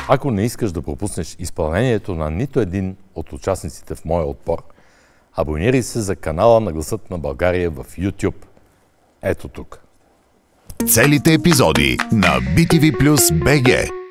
Ако не искаш да пропуснеш изпълнението на нито един от участниците в моя отбор, абонирай се за канала на Гласът на България в YouTube. Ето тук. Целите епизоди на BTV+ BG.